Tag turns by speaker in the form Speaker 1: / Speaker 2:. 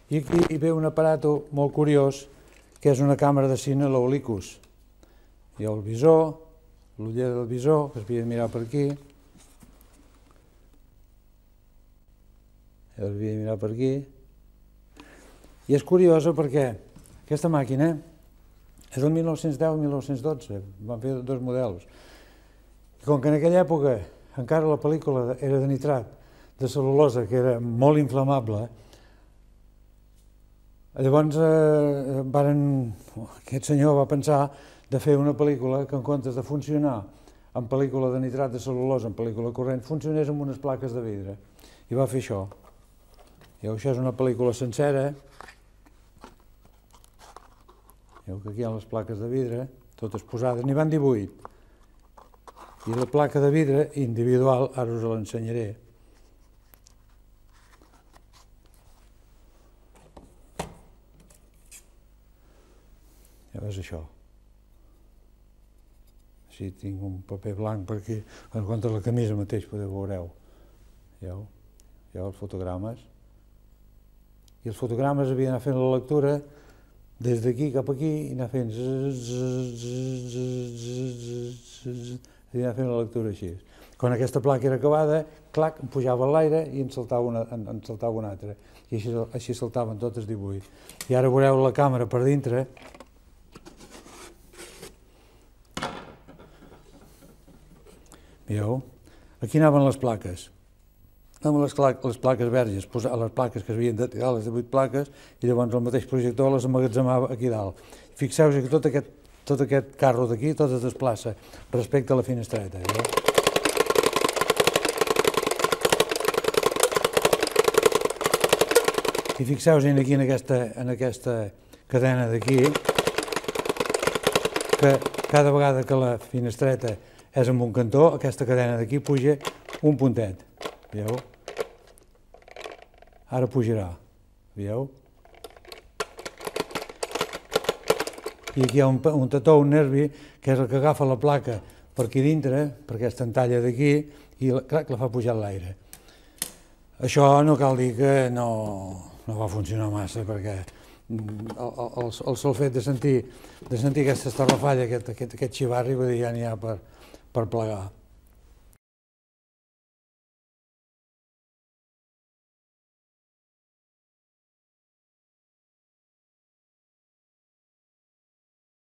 Speaker 1: I aquí hi ve un aparato molt curiós, que és una càmera de cine, l'Olycus. Hi ha el visor, l'uller del visor, que es havia de mirar per aquí. I és curiosa perquè aquesta màquina és del 1910-1912, van fer dos models. I com que en aquella època encara la pel·lícula era de nitrat, de cel·lulosa, que era molt inflamable, llavors aquest senyor va pensar de fer una pel·lícula que en comptes de funcionar en pel·lícula de nitrat de cel·lulosa, en pel·lícula corrent, funcionés amb unes plaques de vidre. I va fer això. Això és una pel·lícula sencera. Veieu que aquí hi ha les plaques de vidre, totes posades, n'hi van 18. I la placa de vidre individual, ara us l'ensenyaré. Ja veus això. Així tinc un paper blanc per aquí, en compte de la camisa mateix, veureu. Veieu? Veieu els fotogrames? I els fotogrames havien d'anar fent la lectura des d'aquí cap aquí i anar fent la lectura així. Quan aquesta placa era acabada, clac, em pujava a l'aire i en saltava una altra. I així saltaven totes 18. I ara veureu la càmera per dintre. Veieu? Aquí anaven les plaques. Amb les plaques verges, les plaques que s'havien de tirar, les 18 plaques, i llavors el mateix projector les emmagatzemava aquí dalt. Fixeu-vos que tot aquest carro d'aquí tot es desplaça respecte a la finestreta. I fixeu-vos aquí en aquesta cadena d'aquí, que cada vegada que la finestreta és en un cantó, aquesta cadena d'aquí puja un puntet. Veieu? Ara pujarà, veieu? I aquí hi ha un tató, un nervi, que és el que agafa la placa per aquí dintre, per aquesta entalla d'aquí, i la fa pujar a l'aire. Això no cal dir que no va funcionar massa, perquè el sol fet de sentir aquesta estarrafalla, aquest xivarri, ja n'hi ha per plegar.